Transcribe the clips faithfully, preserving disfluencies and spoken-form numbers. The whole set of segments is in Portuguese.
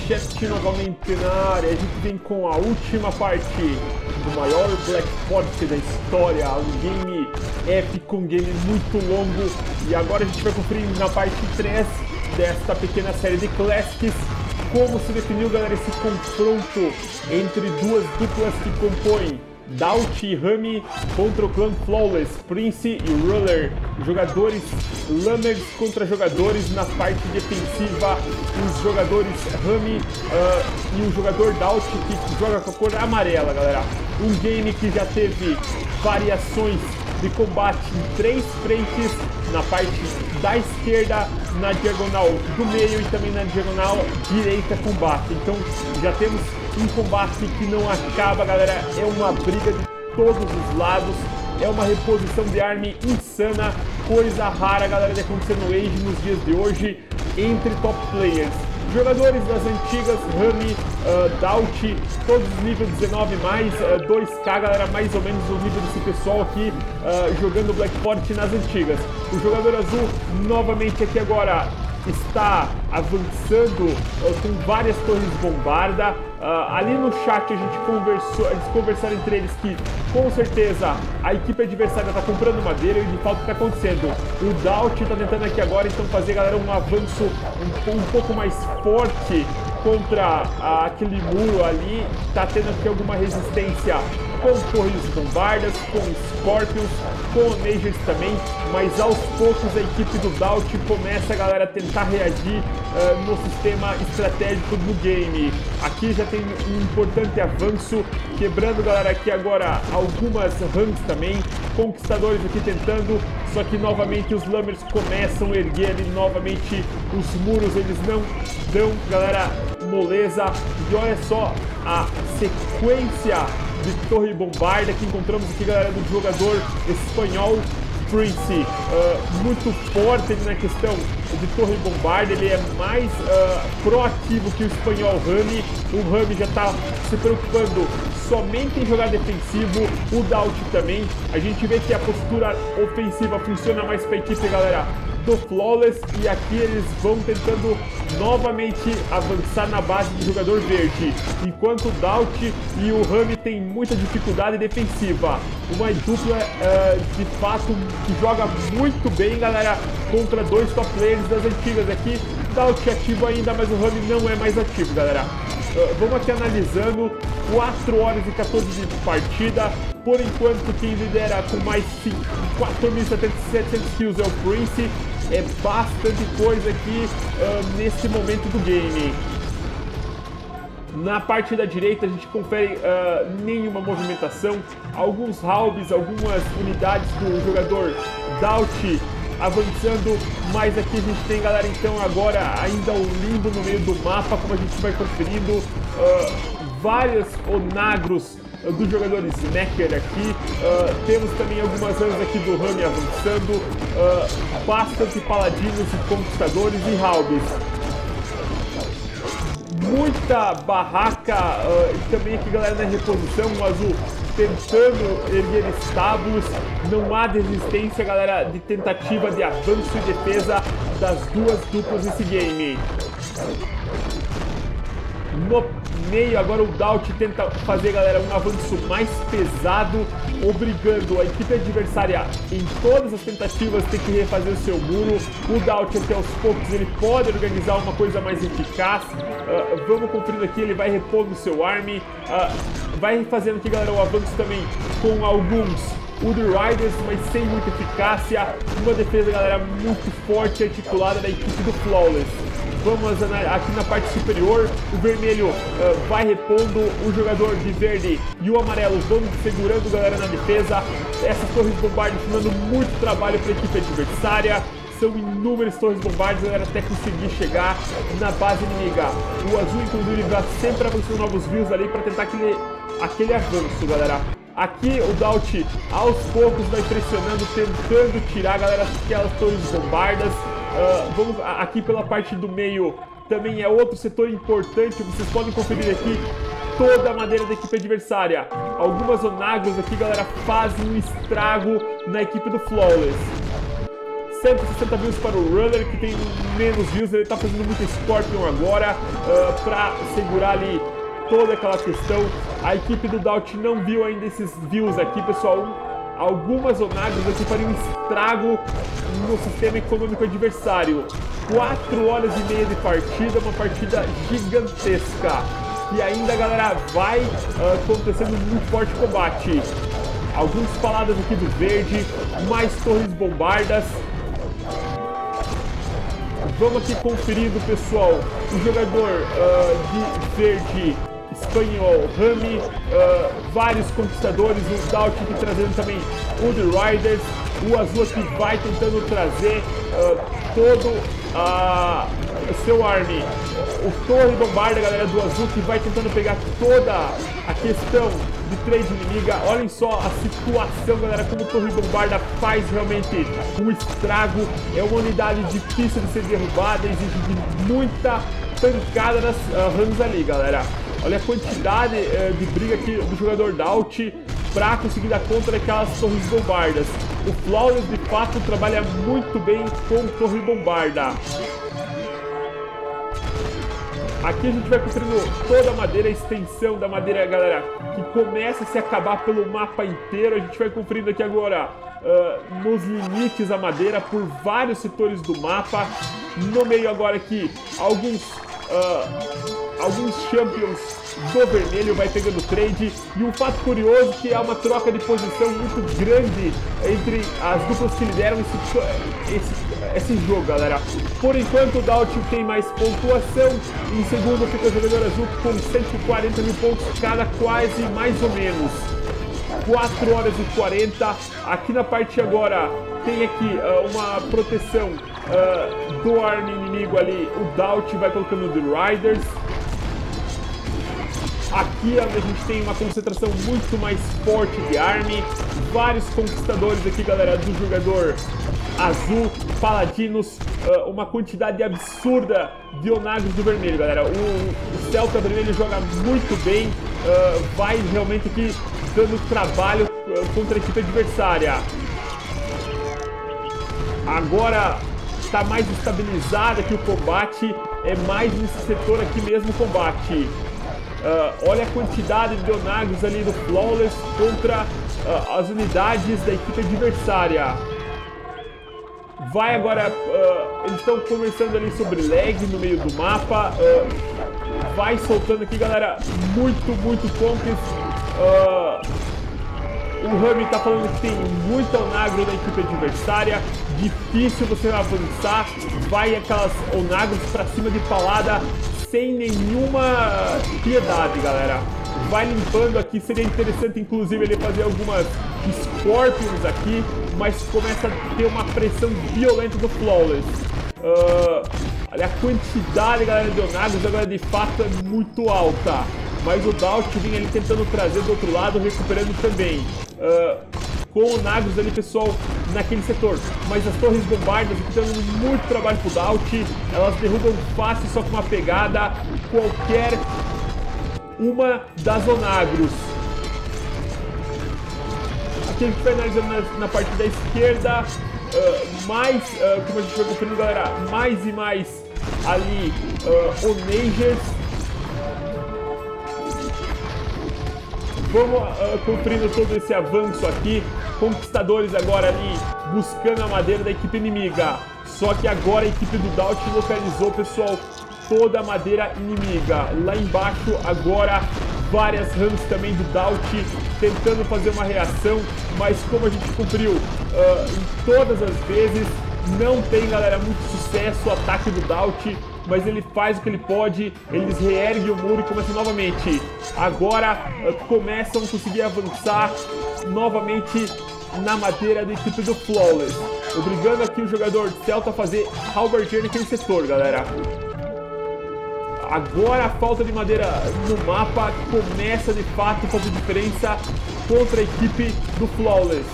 Chat novamente na área. A gente vem com a última parte do maior Black Forest da história. Um game épico, um game muito longo. E agora a gente vai conferir na parte três desta pequena série de Classics como se definiu, galera, esse confronto entre duas duplas que compõem Dalt e Rami contra o clã Flawless, Prince e Ruler. Jogadores Lammers contra jogadores na parte defensiva. Os jogadores Rami uh, e o jogador Dalt que joga com a cor amarela, galera. Um game que já teve variações de combate em três frentes, na parte da esquerda, na diagonal do meio e também na diagonal direita combate. Então já temos um combate que não acaba, galera, é uma briga de todos os lados, é uma reposição de arma insana, coisa rara, galera, de acontecer no Age nos dias de hoje, entre top players. Jogadores das antigas, Rami, uh, Dalt, todos nível dezenove mais, uh, dois K, galera, mais ou menos o nível desse pessoal aqui, uh, jogando Black Forest nas antigas. O jogador azul, novamente aqui agora, está avançando uh, com várias torres bombarda. Uh, ali no chat a gente conversou, eles conversaram entre eles que com certeza a equipe adversária está comprando madeira e de fato está acontecendo. O Dalt está tentando aqui agora então fazer, galera, um avanço um, um pouco mais forte contra uh, aquele muro ali. Está tendo aqui alguma resistência com torres bombardas, com Scorpions, com Onagers também, mas aos poucos a equipe do Dalt começa, galera, a tentar reagir uh, no sistema estratégico do game. Aqui já tem um importante avanço, quebrando, galera, aqui agora algumas ranks também, conquistadores aqui tentando, só que novamente os Lammers começam a erguer ali novamente os muros, eles não dão, galera, moleza. E olha só a sequência de torre bombarda que encontramos aqui, galera, do jogador espanhol Prince, uh, muito forte ele na questão de torre bombarda, ele é mais uh, proativo que o espanhol Rami. O Rami já está se preocupando somente em jogar defensivo, o Dalt também. A gente vê que a postura ofensiva funciona mais para a equipe, galera, do Flawless, e aqui eles vão tentando novamente avançar na base do jogador verde, enquanto o Dalt e o Rami tem muita dificuldade defensiva. Uma dupla uh, de fato que joga muito bem, galera, contra dois top players das antigas aqui. Dalt ativo ainda, mas o Rami não é mais ativo, galera. Uh, vamos aqui analisando quatro horas e quatorze de partida. Por enquanto quem lidera com mais quatro mil e setecentos kills é o Prince. É bastante coisa aqui uh, nesse momento do game. Na parte da direita a gente confere uh, nenhuma movimentação, alguns halbs, algumas unidades do jogador Dalt avançando, mas aqui a gente tem, galera, então agora ainda o limbo no meio do mapa, como a gente vai conferindo, uh, vários onagros dos jogadores Smacker aqui, uh, temos também algumas anos aqui do Rami avançando, uh, bastante paladinos e conquistadores e halbs. Muita barraca uh, e também aqui, galera, na reposição, o azul tentando erguer estábulos. Não há desistência, galera, de tentativa de avanço e defesa das duas duplas nesse game. No meio, agora o Dalt tenta fazer, galera, um avanço mais pesado, obrigando a equipe adversária em todas as tentativas ter que refazer o seu muro. O Dalt, até aos poucos, ele pode organizar uma coisa mais eficaz. Uh, vamos conferindo aqui, ele vai repondo o seu army, uh, vai fazendo aqui, galera, o avanço também com alguns Wood Riders, mas sem muita eficácia. Uma defesa, galera, muito forte e articulada da equipe do Flawless. Vamos aqui na parte superior, o vermelho uh, vai repondo, o jogador de verde e o amarelo vão segurando, galera, na defesa. Essas torres bombardas dando muito trabalho para a equipe adversária. São inúmeras torres bombardas, galera, até conseguir chegar na base inimiga. O azul, inclusive, vai sempre avançando novos views ali para tentar aquele, aquele avanço, galera. Aqui o Dalt, aos poucos, vai pressionando, tentando tirar, galera, aquelas torres bombardas. Uh, vamos aqui pela parte do meio, também é outro setor importante, vocês podem conferir aqui toda a madeira da equipe adversária. Algumas onagros aqui, galera, fazem um estrago na equipe do Flawless. cento e sessenta views para o Runner, que tem menos views. Ele tá fazendo muito Scorpion agora uh, para segurar ali toda aquela questão. A equipe do Doubt não viu ainda esses views aqui, pessoal. Algumas onagros aqui fariam um estrago no sistema econômico adversário. quatro horas e meia de partida, uma partida gigantesca. E ainda, galera, vai uh, acontecendo muito forte combate. Alguns paladas aqui do verde, mais torres bombardas. Vamos aqui conferindo, pessoal, o jogador uh, de verde espanhol, Rami, uh, vários conquistadores, o Doubt aqui trazendo também o The Riders, o azul aqui vai tentando trazer uh, todo uh, o seu army. O Torre Bombarda, galera, do azul, que vai tentando pegar toda a questão de trade inimiga. Olhem só a situação, galera, como o Torre Bombarda faz realmente um estrago. É uma unidade difícil de ser derrubada, exige de muita pancada nas uh, runs ali, galera. Olha a quantidade uh, de briga aqui do jogador Doubt para conseguir dar conta daquelas torres bombardas. O Flawless, de fato, trabalha muito bem com Torre Bombarda. Aqui a gente vai construindo toda a madeira, a extensão da madeira, galera, que começa a se acabar pelo mapa inteiro. A gente vai conferindo aqui agora uh, nos limites a madeira por vários setores do mapa. No meio agora aqui, alguns, uh, alguns champions do vermelho vai pegando trade. E um fato curioso que é uma troca de posição muito grande entre as duplas que lideram esse, esse, esse jogo, galera. Por enquanto o Doubt tem mais pontuação. Em segundo fica o jogador azul com cento e quarenta mil pontos cada, quase, mais ou menos. quatro horas e quarenta. Aqui na parte agora tem aqui uh, uma proteção uh, do army inimigo ali. O Doubt vai colocando The Riders. Aqui a gente tem uma concentração muito mais forte de army. Vários conquistadores aqui, galera, do jogador azul. Paladinos, uh, uma quantidade absurda de onagros do vermelho, galera. O, o Celta vermelho joga muito bem. Uh, vai realmente aqui dando trabalho uh, contra a equipe adversária. Agora está mais estabilizado aqui o combate. É mais nesse setor aqui mesmo o combate. Uh, olha a quantidade de onagros ali do Flawless contra uh, as unidades da equipe adversária. Vai agora, uh, eles estão conversando ali sobre lag no meio do mapa. Uh, vai soltando aqui, galera, muito, muito conquist. Uh, o Rami tá falando que tem muito onagro na equipe adversária. Difícil você avançar. Vai aquelas onagros pra cima de palada sem nenhuma piedade, galera. Vai limpando aqui. Seria interessante, inclusive, ele fazer algumas Scorpions aqui, mas começa a ter uma pressão violenta do Flawless. Uh, olha a quantidade, galera, de onagros agora de fato é muito alta. Mas o Doubt vem ali tentando trazer do outro lado, recuperando também. Uh, com onagros ali, pessoal, naquele setor. Mas as torres bombardas aqui estão dando muito trabalho pro Doubt. Elas derrubam fácil, só com uma pegada. Qualquer uma das onagros. Aqui a gente vai analisando na, na parte da esquerda. Uh, mais, uh, como a gente vai conferindo, galera, mais e mais ali uh, onagers. Vamos uh, conferindo todo esse avanço aqui. Conquistadores agora ali buscando a madeira da equipe inimiga. Só que agora a equipe do Doubt localizou, pessoal, toda a madeira inimiga. Lá embaixo agora várias runs também do Doubt tentando fazer uma reação. Mas como a gente conferiu uh, em todas as vezes, não tem, galera, muito sucesso o ataque do Doubt. Mas ele faz o que ele pode, eles reerguem o muro e começam novamente. Agora uh, começam a conseguir avançar novamente na madeira da equipe do Flawless. Obrigando aqui o jogador Celta a fazer halberdier naquele setor, galera. Agora a falta de madeira no mapa começa de fato a fazer diferença contra a equipe do Flawless.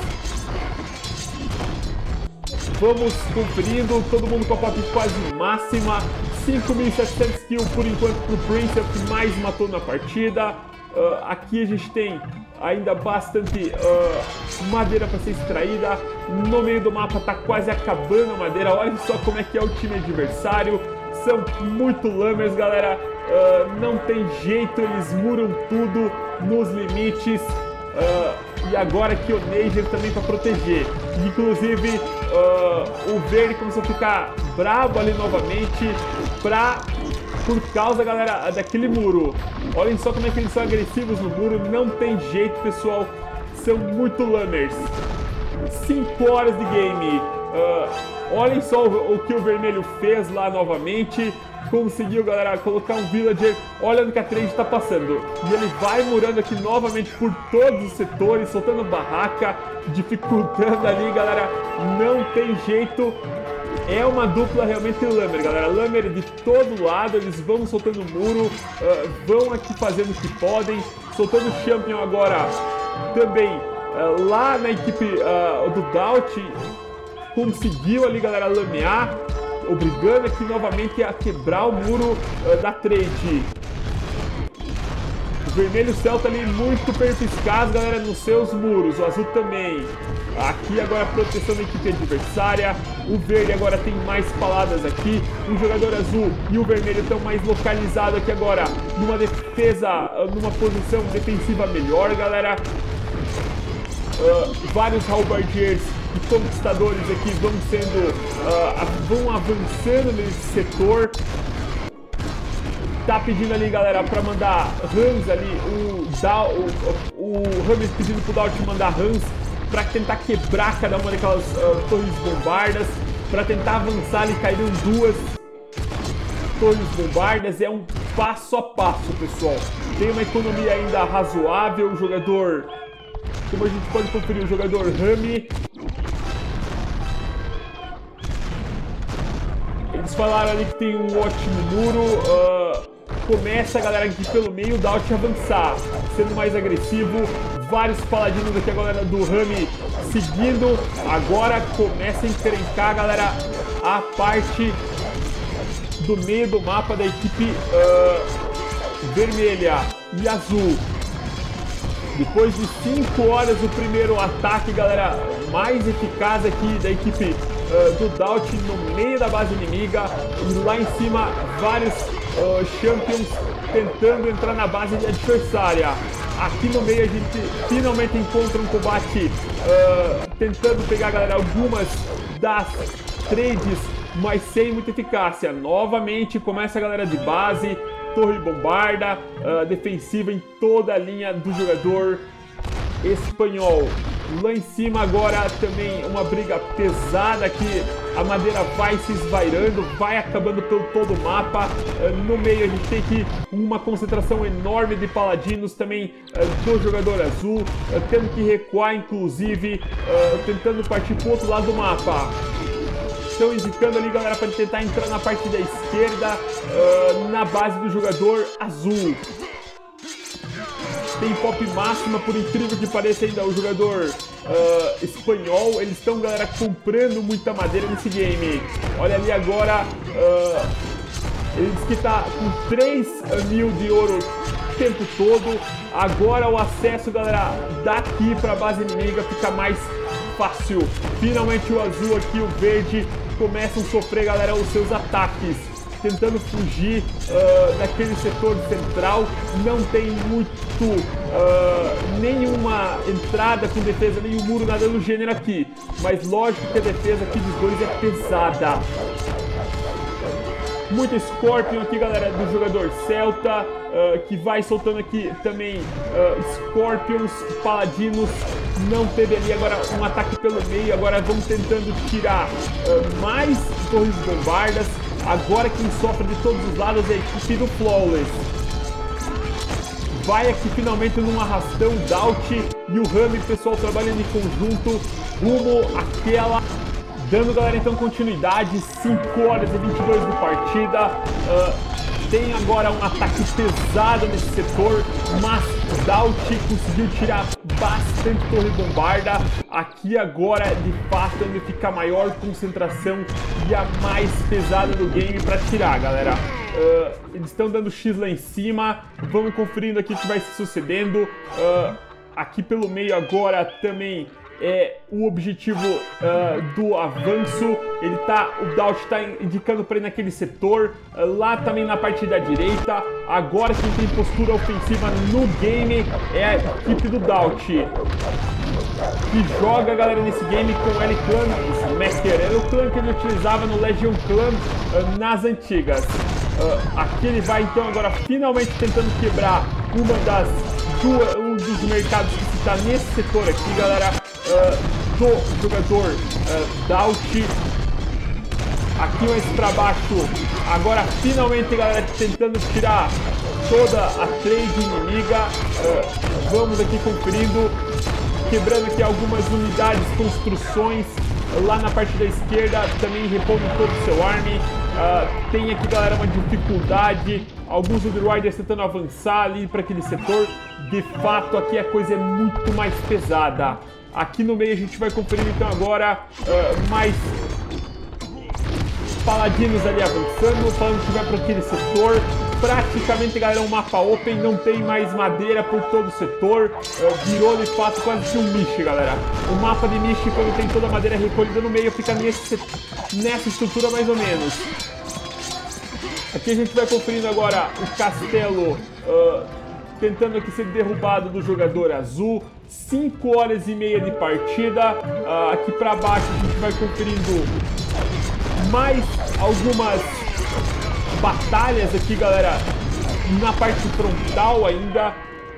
Vamos conferindo, todo mundo com a pop quase máxima. cinco mil e setecentos kills por enquanto pro Prince, é o que mais matou na partida. Uh, aqui a gente tem ainda bastante uh, madeira para ser extraída. No meio do mapa tá quase acabando a madeira. Olha só como é que é o time adversário. São muito lammers, galera. Uh, não tem jeito, eles muram tudo nos limites. Uh, e agora aqui o Neger também para proteger. Inclusive uh, o verde começou a ficar brabo ali novamente pra, por causa, galera, daquele muro. Olhem só como é que eles são agressivos no muro. Não tem jeito, pessoal. São muito lammers. cinco horas de game. Uh, olhem só o, o que o vermelho fez lá novamente. Conseguiu, galera, colocar um villager. Olha no que a trade está passando. E ele vai murando aqui novamente por todos os setores, soltando barraca, dificultando ali, galera. Não tem jeito. É uma dupla realmente lammer, galera. Lammer de todo lado. Eles vão soltando muro, uh, vão aqui fazendo o que podem. Soltando o Champion agora também uh, lá na equipe uh, do Daut. Conseguiu ali, galera, lamear, obrigando aqui novamente a quebrar o muro uh, da trade. O vermelho Celta ali muito perspicaz, galera, nos seus muros. O azul também. Aqui agora a proteção da equipe adversária. O verde agora tem mais paladas aqui. O jogador azul e o vermelho estão mais localizados aqui agora, numa defesa, numa posição defensiva melhor, galera. Uh, vários halberdiers e conquistadores aqui vão sendo, uh, vão avançando nesse setor. Tá pedindo ali, galera, para mandar Hans ali, o, da, o, o, o Rames pedindo pro Daut mandar Hans para tentar quebrar cada uma daquelas uh, torres bombardas, para tentar avançar ali. Caíram duas torres bombardas. É um passo a passo, pessoal. Tem uma economia ainda razoável. O jogador, como a gente pode conferir, o jogador Rami, eles falaram ali que tem um ótimo muro. Uh, começa, galera, aqui pelo meio, o Daut avançar, sendo mais agressivo. Vários paladinos aqui, a galera do Rami seguindo. Agora começa a encrencar, galera, a parte do meio do mapa da equipe uh, vermelha e azul. Depois de cinco horas, o primeiro ataque, galera, mais eficaz aqui da equipe uh, do Daut no meio da base inimiga. E lá em cima, vários uh, champions tentando entrar na base adversária. Aqui no meio a gente finalmente encontra um combate uh, tentando pegar, galera, algumas das trades, mas sem muita eficácia. Novamente começa a galera de base, torre bombarda, uh, defensiva em toda a linha do jogador espanhol. Lá em cima agora também uma briga pesada aqui. A madeira vai se esvairando, vai acabando pelo todo o mapa. Uh, no meio a gente tem aqui uma concentração enorme de paladinos também uh, do jogador azul, uh, tendo que recuar, inclusive, uh, tentando partir para o outro lado do mapa. Estão indicando ali, galera, para tentar entrar na parte da esquerda, uh, na base do jogador azul. Tem pop máxima, por incrível que pareça, ainda o jogador uh, espanhol. Eles estão, galera, comprando muita madeira nesse game. Olha ali agora, uh, ele diz que está com três mil de ouro o tempo todo. Agora o acesso, galera, daqui para a base inimiga fica mais fácil. Finalmente o azul aqui, o verde, começam a sofrer, galera, os seus ataques, tentando fugir uh, daquele setor central. Não tem muito, uh, nenhuma entrada com defesa, nenhum muro, nada do gênero aqui. Mas lógico que a defesa aqui dos dois é pesada. Muito Scorpion aqui, galera, do jogador Celta, uh, que vai soltando aqui também uh, Scorpions, Paladinos. Não teve ali agora um ataque pelo meio. Agora vão tentando tirar uh, mais torres bombardas. Agora quem sofre de todos os lados é a equipe do Flawless. Vai aqui finalmente num arrastão Daut e o Rami, pessoal, trabalhando em conjunto rumo àquela. Dando, galera, então continuidade, cinco horas e vinte e dois de partida. Uh, tem agora um ataque pesado nesse setor, mas Daut conseguiu tirar bastante torre bombarda. Aqui agora, de fato, onde fica a maior concentração e a mais pesada do game para tirar, galera. Uh, eles estão dando X lá em cima. Vamos conferindo aqui o que vai se sucedendo. Uh, aqui pelo meio agora também é o objetivo uh, do avanço. Ele tá, o Daut está indicando para ir naquele setor, uh, lá também na parte da direita. Agora quem tem postura ofensiva no game é a equipe do Daut, que joga, galera, nesse game com o L-Clan Smacker. Era o clã que ele utilizava no Legion Clan uh, nas antigas. Uh, aqui ele vai então agora finalmente tentando quebrar uma das duas, um dos mercados que está nesse setor aqui, galera, uh, do jogador uh, Daut. Aqui mais para baixo, agora finalmente, galera, tentando tirar toda a trade inimiga. Uh, vamos aqui conferindo, quebrando aqui algumas unidades, construções. Lá na parte da esquerda também repondo todo o seu army. Uh, tem aqui, galera, uma dificuldade. Alguns Wood Riders tentando avançar ali para aquele setor. De fato, aqui a coisa é muito mais pesada. Aqui no meio a gente vai conferir então agora uh, mais paladinos ali avançando, falando que vai para aquele setor. Praticamente, galera, um mapa open, não tem mais madeira por todo o setor, uh, virou de fato quase que um Mish, galera. O mapa de Mish, quando tem toda a madeira recolhida no meio, fica nesse, nessa estrutura mais ou menos. Aqui a gente vai conferindo agora o castelo, uh, tentando aqui ser derrubado do jogador azul. cinco horas e meia de partida. Uh, aqui para baixo a gente vai conferindo mais algumas batalhas aqui, galera, na parte frontal ainda.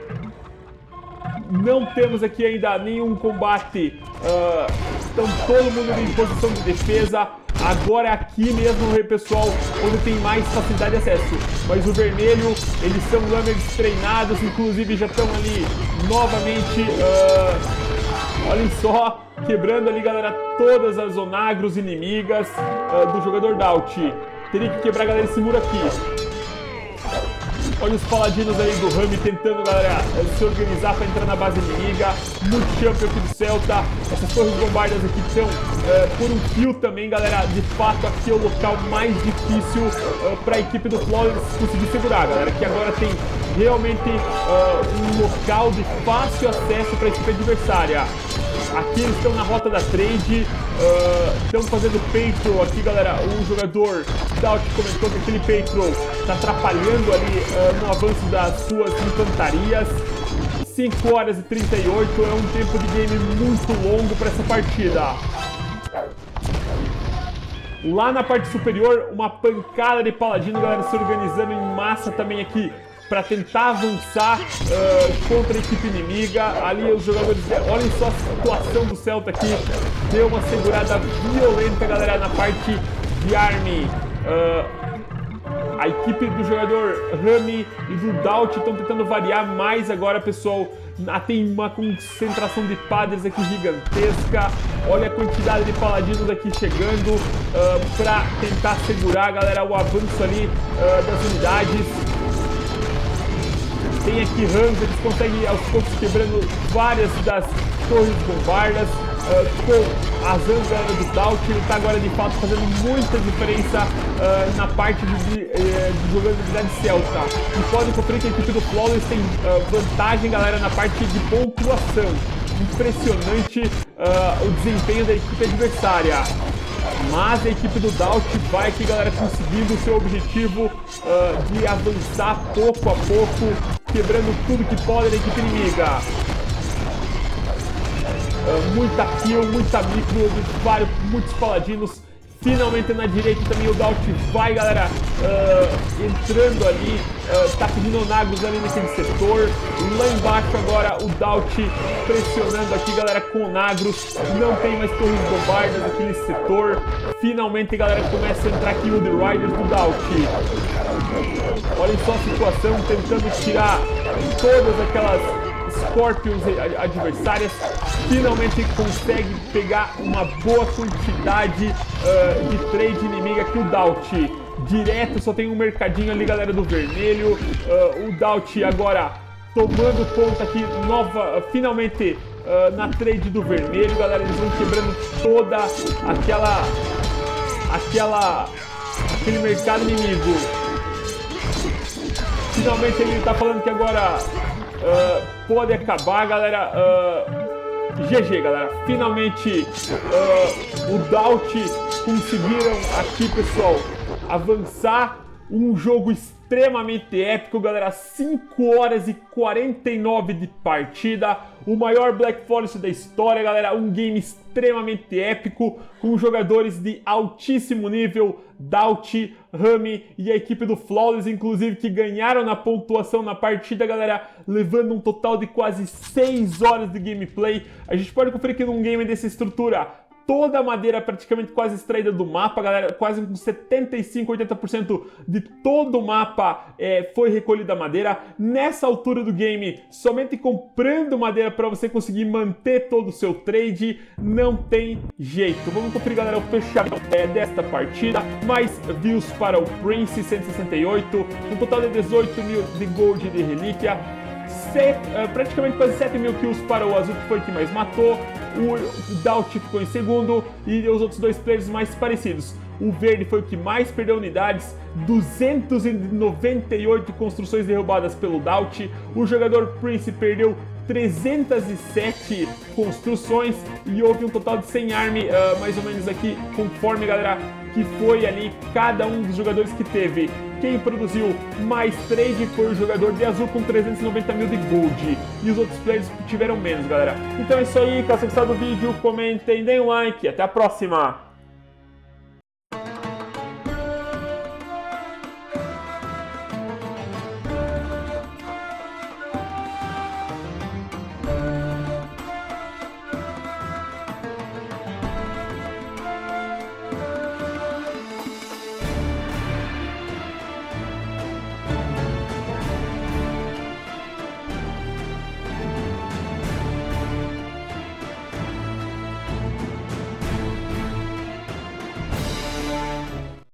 Não temos aqui ainda nenhum combate, uh, estão todo mundo em posição de defesa. Agora é aqui mesmo, pessoal, onde tem mais facilidade de acesso. Mas o vermelho, eles são lammers treinados, inclusive já estão ali novamente, uh, olhem só, quebrando ali, galera, todas as onagros inimigas uh, do jogador Daut. Teria que quebrar, galera, esse muro aqui. Olha os paladinos aí do Rami tentando, galera, se organizar para entrar na base inimiga. Muito champion aqui do Celta. Essas torres bombardas aqui estão uh, por um fio também, galera. De fato, aqui é o local mais difícil uh, para a equipe do Flawless conseguir segurar, galera. Que agora tem realmente uh, um local de fácil acesso para a equipe adversária. Aqui eles estão na rota da trade, uh, estão fazendo Patrol aqui, galera. O jogador Daut comentou que aquele Patrol está atrapalhando ali uh, no avanço das suas infantarias. cinco horas e trinta e oito é um tempo de game muito longo para essa partida. Lá na parte superior, uma pancada de paladino, galera, se organizando em massa também aqui para tentar avançar uh, contra a equipe inimiga. Ali os jogadores, olhem só a situação do Celta aqui, deu uma segurada violenta, galera, na parte de army. Uh, a equipe do jogador Rami e do Daut estão tentando variar mais agora, pessoal. Tem uma concentração de padres aqui gigantesca. Olha a quantidade de paladinos aqui chegando uh, para tentar segurar, galera, o avanço ali uh, das unidades. Tem aqui Rams, eles conseguem aos poucos quebrando várias das torres bombardas. Uh, com as Rams, galera, do Daut, ele está agora de fato fazendo muita diferença uh, na parte de, de, de jogabilidade celta. E podem conferir que a equipe do Flawless tem uh, vantagem, galera, na parte de pontuação. Impressionante uh, o desempenho da equipe adversária. Mas a equipe do Daut vai aqui, galera, conseguindo o seu objetivo uh, de avançar pouco a pouco, quebrando tudo que pode da equipe inimiga. Uh, muita kill, muita micro, vários, muitos paladinos. Finalmente na direita também o Daut vai, galera, uh, entrando ali, uh, tá pedindo onagros ali naquele setor. Lá embaixo agora o Daut pressionando aqui, galera, com onagros. Não tem mais torres bombardas aqui nesse setor. Finalmente, galera, começa a entrar aqui o The Riders do Daut. Olhem só a situação, tentando tirar todas aquelas Scorpions adversárias. Finalmente consegue pegar uma boa quantidade uh, de trade inimiga aqui o Daut. Direto, só tem um mercadinho ali, galera, do vermelho. Uh, o Daut agora tomando conta aqui, nova, uh, finalmente uh, na trade do vermelho, galera. Eles vão quebrando toda aquela, aquela, aquele mercado inimigo. Finalmente ele tá falando que agora uh, pode acabar, galera. Uh, G G, galera. Finalmente uh, o Dalt conseguiram aqui, pessoal, avançar. Um jogo extremamente épico, galera. cinco horas e quarenta e nove de partida. O maior Black Forest da história, galera. Um game extremamente épico, com jogadores de altíssimo nível. Dalt, Rami e a equipe do Flawless, inclusive, que ganharam na pontuação na partida, galera, levando um total de quase seis horas de gameplay. A gente pode conferir que num game dessa estrutura, toda a madeira praticamente quase extraída do mapa, galera, quase com setenta e cinco, oitenta por cento de todo o mapa é, foi recolhida a madeira. Nessa altura do game, somente comprando madeira para você conseguir manter todo o seu trade, não tem jeito. Vamos conferir, galera, o fechamento é, desta partida. Mais views para o Prince, cento e sessenta e oito, um total de dezoito mil de gold de relíquia. Set, uh, praticamente quase sete mil kills para o azul, que foi o que mais matou. O Dalt ficou em segundo e os outros dois players mais parecidos. O verde foi o que mais perdeu unidades, duzentas e noventa e oito construções derrubadas pelo Dalt. O jogador Prince perdeu trezentas e sete construções e houve um total de cem army, uh, mais ou menos aqui, conforme, galera, que foi ali cada um dos jogadores que teve. Quem produziu mais trade foi o jogador de azul com trezentos e noventa mil de gold. E os outros players tiveram menos, galera. Então é isso aí, caso vocês gostaram do vídeo, comentem, deem um like e até a próxima!